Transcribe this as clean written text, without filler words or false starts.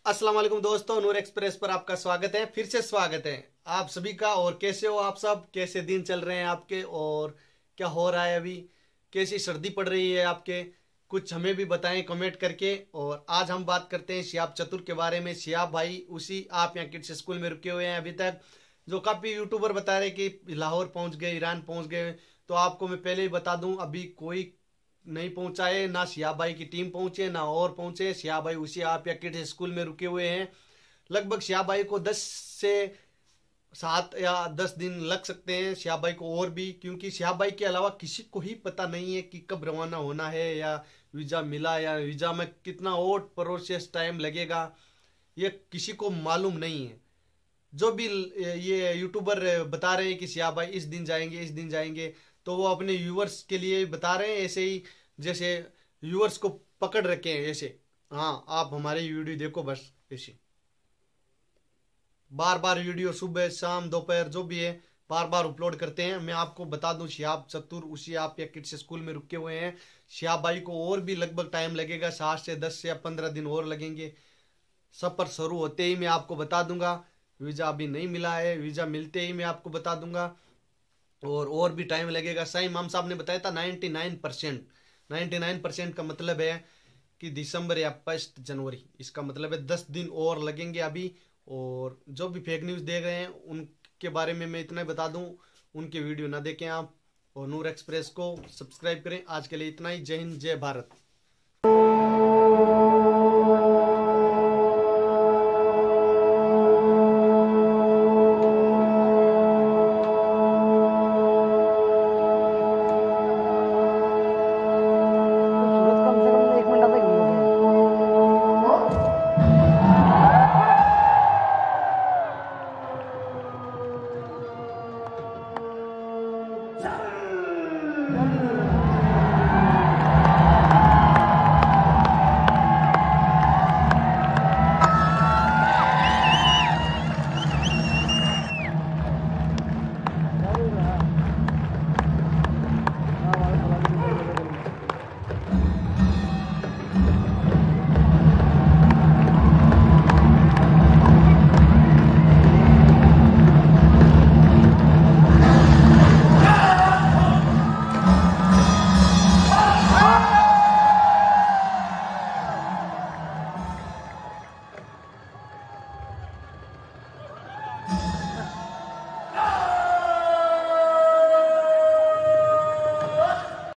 अस्सलाम वालेकुम दोस्तों, नूर एक्सप्रेस पर आपका स्वागत है। फिर से स्वागत है आप सभी का। और कैसे हो आप सब? कैसे दिन चल रहे हैं आपके? और क्या हो रहा है अभी? कैसी सर्दी पड़ रही है आपके? कुछ हमें भी बताएं कमेंट करके। और आज हम बात करते हैं शिहाब चतुर के बारे में। शिहाब भाई उसी आप यहाँ किड्स स्कूल में रुके हुए हैं अभी तक, जो काफ़ी यूट्यूबर बता रहे कि लाहौर पहुंच गए, ईरान पहुंच गए। तो आपको मैं पहले ही बता दूं, अभी कोई नहीं पहुंचा है, ना शिहाब भाई की टीम पहुंचे ना और पहुंचे। शिहाब भाई उसी आप या किड्स स्कूल में रुके हुए हैं। लगभग शिहाब भाई को 10 से 7 या 10 दिन लग सकते हैं, शिहाब भाई को और भी, क्योंकि शिहाब भाई के अलावा किसी को ही पता नहीं है कि कब रवाना होना है, या वीज़ा मिला, या वीज़ा में कितना और प्रोसेस टाइम लगेगा, ये किसी को मालूम नहीं है। जो भी ये यूट्यूबर बता रहे हैं कि शिहाब भाई इस दिन जाएंगे इस दिन जाएंगे, तो वो अपने व्यूअर्स के लिए बता रहे हैं, ऐसे ही जैसे व्यूअर्स को पकड़ रखे हैं ऐसे। हाँ, आप हमारे वीडियो देखो बस ऐसे, बार बार वीडियो सुबह शाम दोपहर जो भी है बार बार अपलोड करते हैं। मैं आपको बता दूं, शिहाब चतुर उसी आप या किड्स स्कूल में रुके हुए हैं। शिहाब भाई को और भी लगभग टाइम लगेगा, 7 से 10 या 15 दिन और लगेंगे। सफर शुरू होते ही मैं आपको बता दूंगा। वीज़ा अभी नहीं मिला है, वीज़ा मिलते ही मैं आपको बता दूंगा। और भी टाइम लगेगा। सही इमाम साहब ने बताया था 99%। 99% का मतलब है कि दिसंबर या 1 जनवरी, इसका मतलब है 10 दिन और लगेंगे अभी। और जो भी फेक न्यूज़ दे रहे हैं उनके बारे में मैं इतना ही बता दूं, उनके वीडियो ना देखें आप, और नूर एक्सप्रेस को सब्सक्राइब करें। आज के लिए इतना ही। जय हिंद, जय भारत।